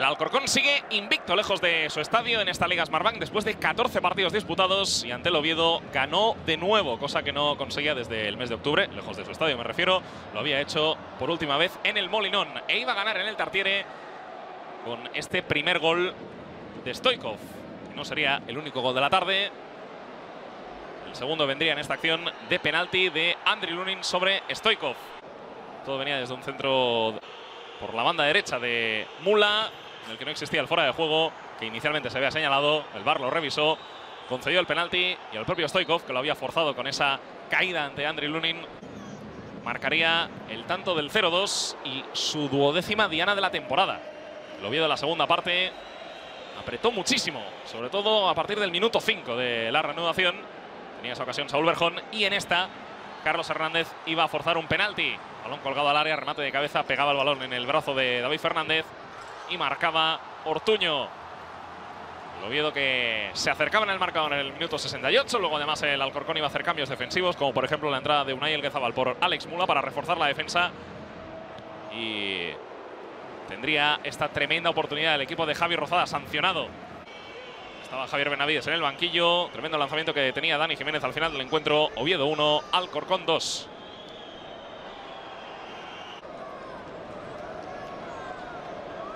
El Alcorcón sigue invicto lejos de su estadio en esta Liga Smartbank después de 14 partidos disputados y ante el Oviedo ganó de nuevo, cosa que no conseguía desde el mes de octubre, lejos de su estadio me refiero. Lo había hecho por última vez en el Molinón e iba a ganar en el Tartiere con este primer gol de Stoichkov. No sería el único gol de la tarde. El segundo vendría en esta acción de penalti de Andriy Lunin sobre Stoichkov. Todo venía desde un centro por la banda derecha de Mula, en el que no existía el fuera de juego que inicialmente se había señalado. El VAR lo revisó, concedió el penalti y el propio Stoichkov, que lo había forzado con esa caída ante Andriy Lunin, marcaría el tanto del 0-2 y su 12ª diana de la temporada. El Oviedo en la segunda parte apretó muchísimo, sobre todo a partir del minuto 5 de la reanudación. Tenía esa ocasión Saúl Berjón y en esta Carlos Hernández iba a forzar un penalti. Balón colgado al área, remate de cabeza, pegaba el balón en el brazo de David Fernández y marcaba Ortuño. El Oviedo que se acercaba en el marcador en el minuto 68. Luego además el Alcorcón iba a hacer cambios defensivos, como por ejemplo la entrada de Unai Elguezabal por Alex Mula para reforzar la defensa. Y tendría esta tremenda oportunidad el equipo de Javi Rozada, sancionado. Estaba Javier Benavides en el banquillo. Tremendo lanzamiento que tenía Dani Jiménez al final del encuentro. Oviedo 1, Alcorcón 2.